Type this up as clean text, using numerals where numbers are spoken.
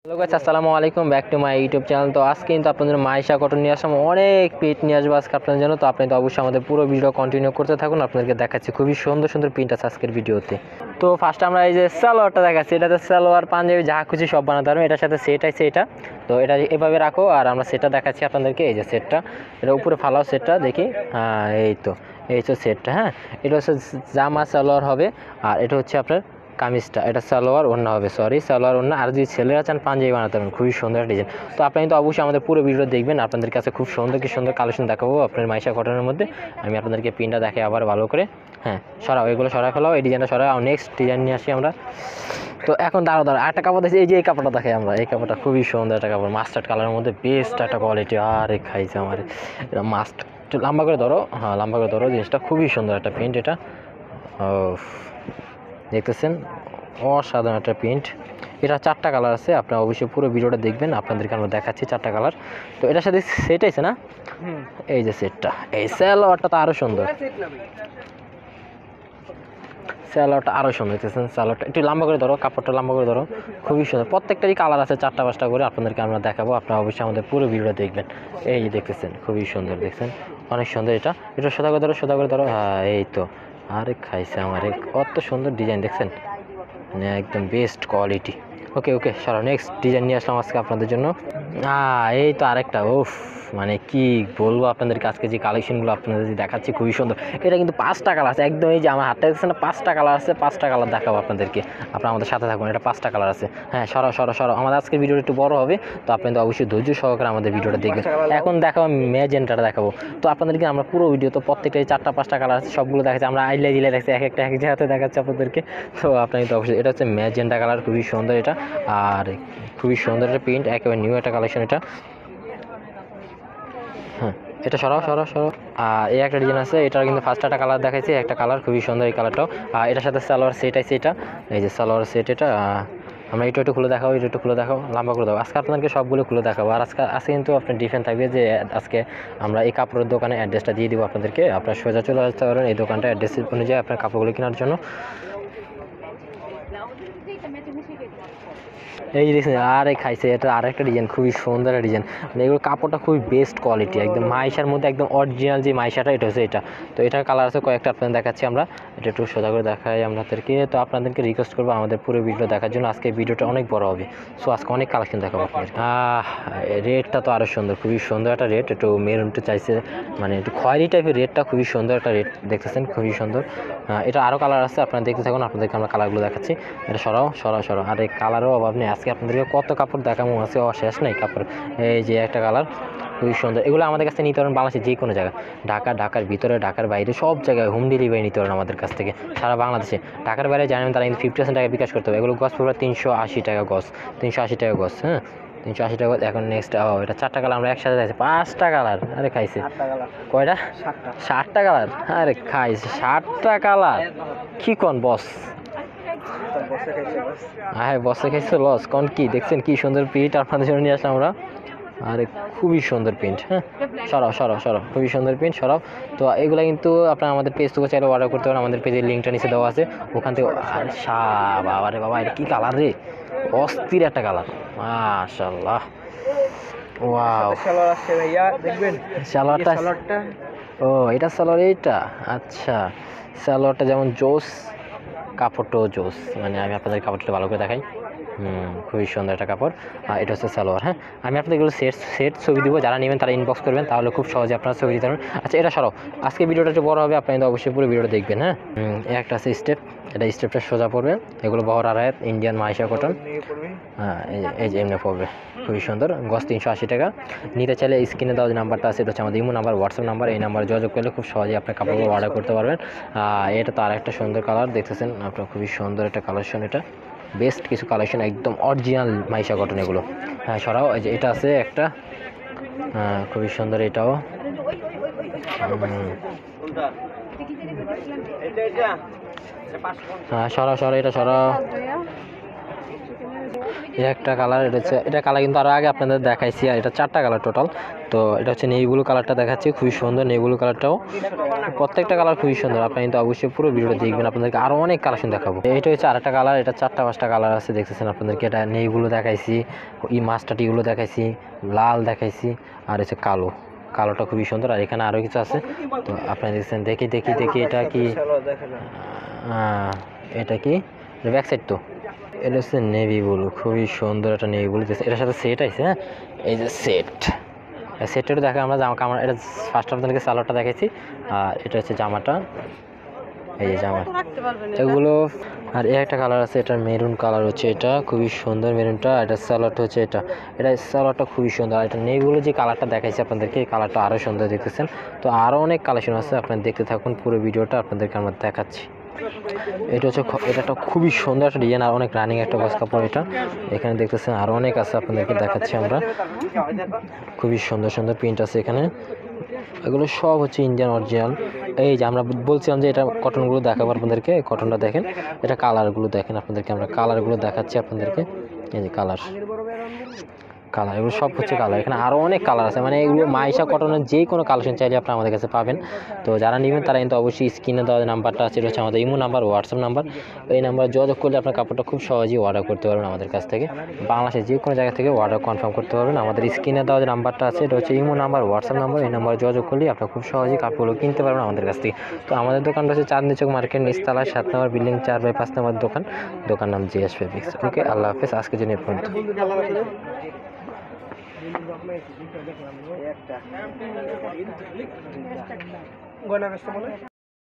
Hello guys, আসসালামু আলাইকুম, back to my YouTube channel. তো আজকে কিন্তু আপনাদের মাইশা কটন নিয়ে আসলাম, অনেক পিট নিয়ে আসবো আজকে আপনাদের জন্য। তো আপনি তো অবশ্যই আমাদের পুরো ভিডিও কন্টিনিউ করতে থাকুন, আপনাদেরকে দেখাচ্ছি খুবই সুন্দর সুন্দর প্রিন্ট আছে আজকের ভিডিওতে। তো ফার্স্ট আমরা এই যে সালোয়ারটা দেখাচ্ছি, এটাতে সালোয়ার পাঞ্জাবি যা খুশি সব বানাতে পারবেন। এটার সাথে সেট আছে, এটা তো এটা এভাবে রাখো। আর আমরা সেটটা দেখাচ্ছি আপনাদেরকে, এই যে সেটটা, এটা উপরে ফালাও সেটটা দেখি। হ্যাঁ, এই তো সেটটা। হ্যাঁ, এটা হচ্ছে জামা সালোয়ার হবে, আর এটা হচ্ছে আপনার কামিজটা, এটা সালোয়ার ওড়না হবে, সালোয়ার ওড়না। আর যদি ছেলেরা চান পাঞ্জাবি বানাতে পারেন, খুবই সুন্দর ডিজাইন। তো আপনি কিন্তু অবশ্যই আমাদের পুরো ভিডিও দেখবেন, আপনাদের কাছে খুব সুন্দর কালেকশন দেখাবো আপনার মাইশা কটনের মধ্যে। আমি আপনাদেরকে পিনটা দেখে আবার ভালো করে। হ্যাঁ, সরাও এগুলো, সরাই ফেলাও, এই ডিজাইনটা সরাও। নেক্সট ডিজাইন নিয়ে আসি আমরা। তো এখন দাঁড়াও আরেকটা কাপড় দেখছি, এই যে এই কাপড়টা দেখাই আমরা। এই কাপড়টা খুবই সুন্দর একটা কাপড়, মাস্টার্ড কালারের মধ্যে বেস্ট একটা কোয়ালিটি। আরে খাইছে আমার, এটা মাস্ট। একটু লম্বা করে ধরো, হ্যাঁ লম্বা করে ধরো। জিনিসটা খুবই সুন্দর একটা প্রিন্ট, এটা দেখতেছেন, অসাধারণ একটা প্রিন্ট। এটা 4টা কালার আছে, আপনারা অবশ্যই পুরো ভিডিওটা দেখবেন, আপনাদেরকে আমরা দেখাচ্ছি 4টা কালার। তো এটার সাথে সেট আছে না, এই যে সেটটা, এই সালোয়ারটা তো আরও সুন্দর, সালোয়ারটা আরও সুন্দর। দেখতেছেন সালোয়ারটা, একটু লম্বা করে ধরো, কাপড়টা লম্বা করে ধরো, খুবই সুন্দর। প্রত্যেকটারই কালার আছে 4টা 5টা করে, আপনাদেরকে আমরা দেখাবো, আপনারা অবশ্যই আমাদের পুরো ভিডিওটা দেখবেন। এই যে দেখতেছেন, খুবই সুন্দর, দেখছেন অনেক সুন্দর। এটা সোজা করে ধরো, সোজা করে ধরো। হ্যাঁ, এই তো। আরে খাইছে আমার, কত সুন্দর ডিজাইন দেখছেন, মানে একদম বেস্ট কোয়ালিটি। ওকে ওকে, সারা নেক্সট ডিজাইন নিয়ে আসলাম আজকে আপনাদের জন্য। এই তো আরেকটা, উফ, মানে কি বলবো আপনাদেরকে, আজকে যে কালেকশনগুলো আপনাদের দেখাচ্ছি খুবই সুন্দর। এটা কিন্তু 5টা কালার আছে, একদম এই যে আমার হাতটা দেখছেন না, 5টা কালার আছে। 5টা কালার দেখাবো আপনাদেরকে, আপনারা আমাদের সাথে থাকুন। এটা 5টা কালার আছে। হ্যাঁ, সরাও, আমাদের আজকের ভিডিওটা একটু বড় হবে, তো আপনাদের অবশ্যই ধৈর্য সহকারে আমাদের ভিডিওটা দেখবেন। এখন দেখাবো ম্যাজেন্টাটা দেখাবো। তো আপনাদেরকে আমরা পুরো ভিডিও, তো প্রত্যেকটাই 4টা 5টা কালার আছে, সবগুলো দেখাচ্ছি আমরা, আইলে দিলে দেখছি এক একটা এক জায়গাতে দেখাচ্ছি আপনাদেরকে। তো আপনাকে তো অবশ্যই, এটা হচ্ছে ম্যাজেন্টা কালার, খুবই সুন্দর এটা, আর খুবই সুন্দর একটা প্রিন্ট, একেবারে নিউ একটা কালেকশন এটা। হ্যাঁ, এটা সরাও। আর এই একটা ডিজাইন আছে, এটার কিন্তু ফার্স্ট একটা কালার দেখাইছি, একটা কালার খুবই সুন্দর এই কালারটাও। আর এটার সাথে সালোয়ার সেট আছে, এটা এই যে সালোয়ার সেট। এটা আমরা একটু খুলে দেখাবো, একটু খুলে দেখাও, লম্বা করে দেবো। আজকে আপনাদেরকে সবগুলো খুলে দেখাবো। আর আজকে কিন্তু আপনার ডিফারেন্ট থাকবে, যে আজকে আমরা এই কাপড়ের দোকানে অ্যাড্রেসটা দিয়ে দিব আপনাদেরকে, আপনার সোজা চলে আসতে পারেন এই দোকানটা, অ্যাড্রেস অনুযায়ী আপনার কাপড়গুলো কেনার জন্য। এই যে দেখছেন, আরে খাইছে, এটা আরেকটা ডিজাইন, খুবই সুন্দর একটা ডিজাইন। মানে এগুলো কাপড়টা খুবই বেস্ট কোয়ালিটি, একদম মাইশার মধ্যে একদম অরিজিনাল যে মাইশাটা, এটা হচ্ছে এটা। তো এটার কালার আছে কয়েকটা, আপনাদের দেখাচ্ছি আমরা। এটা একটু সোজা করে দেখাই আপনাদেরকে। তো আপনাদেরকে রিকোয়েস্ট করবো আমাদের পুরো ভিডিও দেখার জন্য, আজকে ভিডিওটা অনেক বড় হবে। সো আজকে অনেক কালেকশন দেখাবো আপনাদের। রেটটা তো আরও সুন্দর, খুবই সুন্দর একটা রেট। একটু মেরুনটা চাইছে, মানে একটু খয়েরি টাইপের, রেটটা খুবই সুন্দর একটা রেট, দেখতেছেন খুবই সুন্দর। এটা আরও কালার আছে, আপনারা দেখতে থাকুন, আপনাদেরকে আমরা কালারগুলো দেখাচ্ছি। এটা সরাও। আর এই কালারও অভাব নেই, আজকে আপনাদেরকে কত কাপড় দেখাবো, আছে শেষ নেই কাপড়। এই যে একটা কালার খুবই সুন্দর, এগুলো আমাদের কাছে নিতে পারেন বাংলাদেশের যে কোনো জায়গায়, ঢাকার ভিতরে, ঢাকার বাইরে, সব জায়গায় হোম ডেলিভারি নিতে পারেন আমাদের কাছ থেকে, সারা বাংলাদেশে। ঢাকার বাইরে জানেন, তারা কিন্তু 50% টাকা বিকাশ করতে হবে। এগুলো গজ পুরো 380 টাকা গজ, 380 টাকা গজ। হ্যাঁ, 380 টাকা। এখন নেক্সট, এটা 4টা কালার আমরা একসাথে দেখছি, 5টা কালার। আরে খাইছে, কয়টা? 7টা কালার। আরে খাইছে 7টা কালার, কি কোন বস? হ্যাঁ, বসে খাইছে লস কোন? কি দেখছেন, কি সুন্দর প্রিন্ট আপনাদের জন্য নিয়ে আসলাম আমরা। আরে খুবই সুন্দর প্রিন্ট। হ্যাঁ, সরাও, খুবই সুন্দর প্রিন্ট, সরাও। তো এগুলো কিন্তু আপনারা আমাদের পেজ থেকে চাইলে অর্ডার করতে পারেন, আমাদের পেজের লিঙ্কটা নিচে দেওয়া আছে, ওখান থেকে। আরে বাবা রে বাবা, এটা কি কালার রে, অস্থির একটা কালার, মাশাআল্লাহ। ওয়াও, সালোয়ারটা, ও এটা সালোয়ার, এইটা আচ্ছা। সালোয়ারটা যেমন জোস, কাপড়টাও জোস, মানে আমি আপনাদের কাপড়টা ভালো করে দেখাই। খুবই সুন্দর একটা কাপড়। আর এটা হচ্ছে সালোয়ার। হ্যাঁ, আমি আপনাদের এগুলো সেট ছবি দিব, যারা নেবেন তারা ইনবক্স করবেন, তাহলে খুব সহজে আপনারা ছবি দিতে পারবেন। আচ্ছা, এটা সরাও, আজকে ভিডিওটা একটু বড় হবে, আপনারা অবশ্যই পুরো ভিডিওটা দেখবেন। হ্যাঁ, একটা আছে স্টেপ, এটা স্টেপটা সোজা পড়বে, এগুলো বহর আড়াইয়াত ইন্ডিয়ান মাইশা কটন। হ্যাঁ, এই যে এমনি পড়বে, খুবই সুন্দর। গজ 380 টাকা। নিতে চাইলে স্ক্রিনে দেওয়া যে নাম্বারটা আছে, এটা হচ্ছে আমাদের ইমো নাম্বার, হোয়াটসঅ্যাপ নাম্বার, এই নাম্বারে যোগাযোগ করলে খুব সহজেই আপনার কাপড়গুলো অর্ডার করতে পারবেন। এটা তো আরেকটা সুন্দর কালার, দেখতেছেন আপনার, খুবই সুন্দর একটা কালেকশন, এটা বেস্ট কিছু কালেকশন, একদম অরিজিনাল মাইশা কটন এগুলো। হ্যাঁ, সরাও। এই যে এটা আছে একটা, খুবই সুন্দর এটাও। হ্যাঁ, সরাও, এটা সরাও। এই একটা কালার, এটা কালার কিন্তু আরও আগে আপনাদের দেখাইছি। আর এটা 4টা কালার টোটাল। তো এটা হচ্ছে নেভি ব্লু কালারটা দেখাচ্ছি, খুবই সুন্দর নেভি ব্লু কালারটাও। প্রত্যেকটা কালার খুবই সুন্দর, আপনি কিন্তু অবশ্যই পুরো ভিডিওটা দেখবেন, আপনাদেরকে আরও অনেক কালেকশন দেখাবো। এটা হচ্ছে আরেকটা কালার, এটা 4টা 5টা কালার আছে দেখতেছেন আপনাদেরকে। এটা নেইগুলো দেখাইছি, মাস্টার্ডিগুলো দেখাইছি, লাল দেখাইছি, আর হচ্ছে কালো, কালোটা খুবই সুন্দর। আর এখানে আরও কিছু আছে, তো আপনারা দেখছেন। দেখি এটা কি, এটা কি ব্যাক সাইড? তো এটা হচ্ছে নেভি ব্লু, খুবই সুন্দর একটা নেভি ব্লু। এটার সাথে সেট আছে, হ্যাঁ এই যে সেটটা দেখা আমরা জামা কামড়। এটা ফার্স্ট আপনাদেরকে সালোয়ারটা দেখেছি, আর এটা হচ্ছে জামাটা, এই যে জামা এগুলো। আর এই একটা কালার আছে, এটার মেরুন কালার হচ্ছে, এটা খুবই সুন্দর মেরুনটা। এটা সালোয়ারটা হচ্ছে এটা সালোয়ারটা খুবই সুন্দর। আর এটা নেইগুলো যে কালারটা দেখাইছি আপনাদেরকে, এই কালারটা আরও সুন্দর দেখতেছেন। তো আরও অনেক কালেকশন আছে, আপনারা দেখতে থাকুন পুরো ভিডিওটা, আপনাদেরকে আমরা দেখাচ্ছি। এটা হচ্ছে, এটা একটা খুবই সুন্দর একটা ডিজাইন, আর অনেক রানিং একটা গস কাপড়। এটা এখানে দেখতেছেন আরও অনেক আছে, আপনাদেরকে দেখাচ্ছি আমরা। খুবই সুন্দর সুন্দর প্রিন্ট আছে এখানে, এগুলো সব হচ্ছে ইন্ডিয়ান অরিজিনাল। এই যে আমরা বলছিলাম যে এটা কটনগুলো দেখাবো আপনাদেরকে, কটনটা দেখেন, এটা কালারগুলো দেখেন, আপনাদেরকে আমরা কালারগুলো দেখাচ্ছি আপনাদেরকে। এই যে কালার, এগুলো সব হচ্ছে কালার। এখানে আরও অনেক কালার আছে, মানে এগুলো মাইশা কটনের যে কোনো কালেকশন চাইলে আপনারা আমাদের কাছে পাবেন। তো যারা নেবেন তারা কিন্তু অবশ্যই স্ক্রিনে দেওয়া নাম্বারটা আছে, এটা হচ্ছে আমাদের ইমো নাম্বার, হোয়াটসঅ্যাপ নাম্বার। এই নাম্বার যোগাযোগ করলে আপনার কাপড়টা খুব সহজেই অর্ডার করতে পারবেন আমাদের কাছ থেকে, বাংলাদেশের যে কোনো জায়গা থেকে অর্ডার কনফার্ম করতে পারবেন। আমাদের স্ক্রিনে দেওয়া যে নাম্বারটা আছে, এটা হচ্ছে ইমো নাম্বার, হোয়াটসঅ্যাপ নাম্বার। এই নাম্বারে যোগাযোগ করলে আপনারা খুব সহজেই কাপড়গুলো কিনতে পারবেন আমাদের কাছ থেকে। তো আমাদের দোকানটা হচ্ছে চাঁদনী চক মার্কেট, নিচতলা 7 নম্বর বিল্ডিং, 4/5 নম্বর দোকান নাম জিএস ফেব্রিক্স। ওকে, আল্লাহ হাফেজ, আজকের জন্য এই পর্যন্ত। একটা